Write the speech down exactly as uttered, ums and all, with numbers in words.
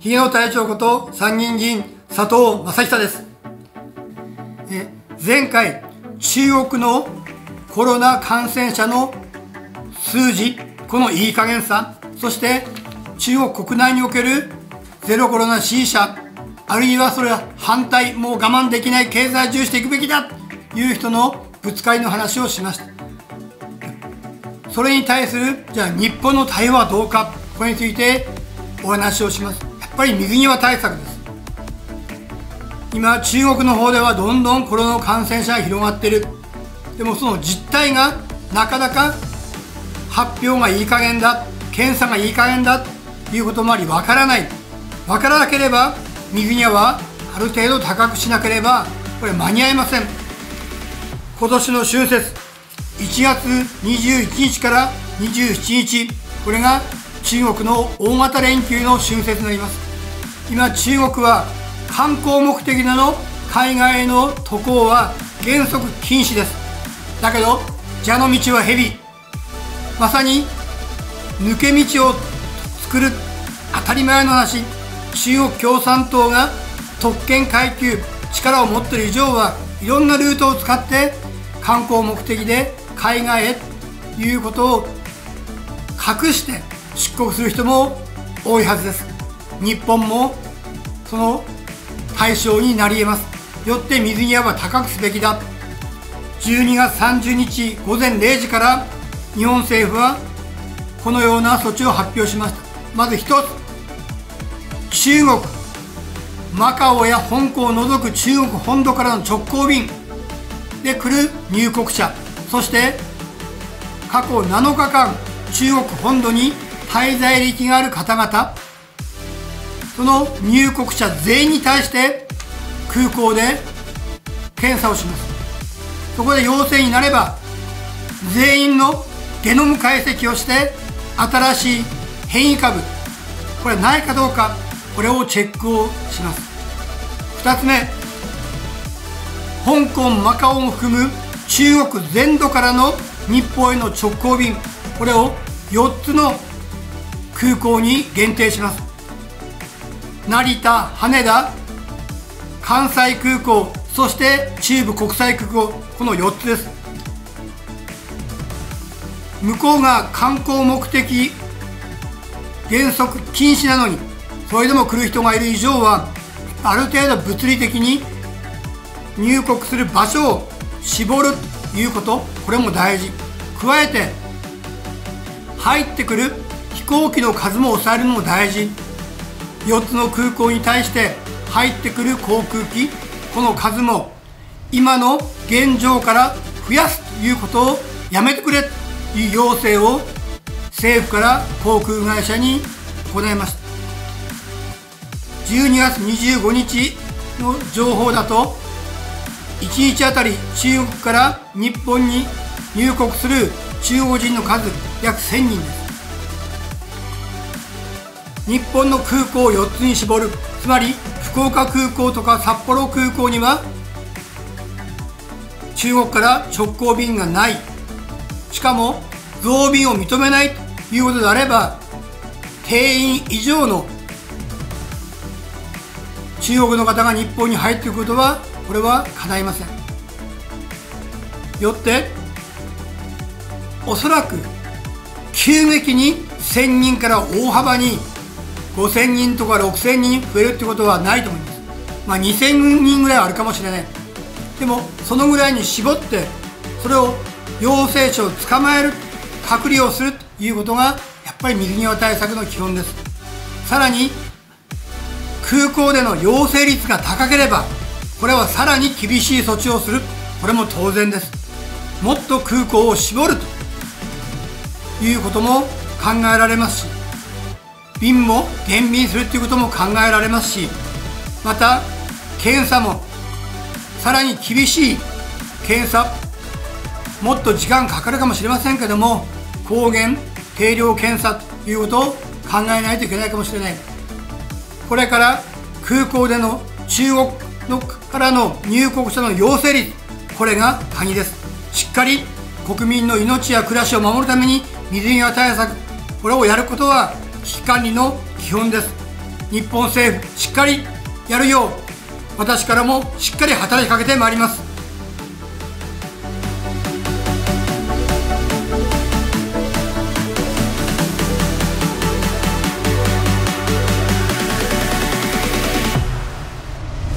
ひげの隊長こと参議院議員佐藤正久です。え前回、中国のコロナ感染者の数字、このいい加減さ、そして中国国内におけるゼロコロナ支持者、あるいはそれは反対、もう我慢できない、経済重視していくべきだという人のぶつかりの話をしました。それに対する、じゃあ日本の対応はどうか、これについてお話をします。やっぱり水際対策です。今、中国の方ではどんどんコロナ感染者が広がっている。でもその実態がなかなか発表がいい加減だ、検査がいい加減だということもあり、わからない。わからなければ、水際はある程度高くしなければ、これ間に合いません。今年の春節、いちがつにじゅういちにちからにじゅうしちにち、これが中国の大型連休の春節になります。今、中国は観光目的での海外への渡航は原則禁止です。だけど、蛇の道は蛇。まさに抜け道を作る当たり前の話。中国共産党が特権階級、力を持っている以上はいろんなルートを使って観光目的で海外へということを隠して出国する人も多いはずです。日本もその対象になり得ます。よって水際は高くすべきだ。じゅうにがつさんじゅうにちごぜんれいじから日本政府はこのような措置を発表しました。まず一つ、中国、マカオや香港を除く中国本土からの直行便で来る入国者、そして過去なのかかん中国本土に滞在歴がある方々、その入国者全員に対して空港で検査をします。そこで陽性になれば全員のゲノム解析をして新しい変異株、これないかどうか、これをチェックをします。ふたつめ、香港、マカオを含む中国全土からの日本への直行便、これをよっつの空港に限定します。成田、羽田、関西空港、そして中部国際空港、このよっつです。向こうが観光目的原則禁止なのに、それでも来る人がいる以上は、ある程度物理的に入国する場所を絞るということ、これも大事。加えて、入ってくる飛行機の数も抑えるのも大事。よっつの空港に対して入ってくる航空機、この数も今の現状から増やすということをやめてくれという要請を政府から航空会社に行いました。じゅうにがつにじゅうごにちの情報だと、いちにちあたり中国から日本に入国する中国人の数約せんにんです。日本の空港をよっつに絞る、つまり福岡空港とか札幌空港には中国から直行便がない、しかも増便を認めないということであれば、定員以上の中国の方が日本に入っていくことは、これは叶いません。よっておそらく急激にせんにんから大幅にごせんにんとかろくせんにん増えるってことはないと思います。まあにせんにんぐらいはあるかもしれない。でもそのぐらいに絞って、それを陽性者を捕まえる、隔離をするということがやっぱり水際対策の基本です。さらに空港での陽性率が高ければ、これはさらに厳しい措置をする、これも当然です。もっと空港を絞るということも考えられますし、便も減便するということも考えられますし、また検査もさらに厳しい検査、もっと時間かかるかもしれませんけども、抗原定量検査ということを考えないといけないかもしれない。これから空港での中国のからの入国者の陽性率、これが鍵です。しっかり国民の命や暮らしを守るために水際対策、これをやることは危機管理の基本です。 日本政府しっかりやるよう私からもしっかり働きかけてまいります。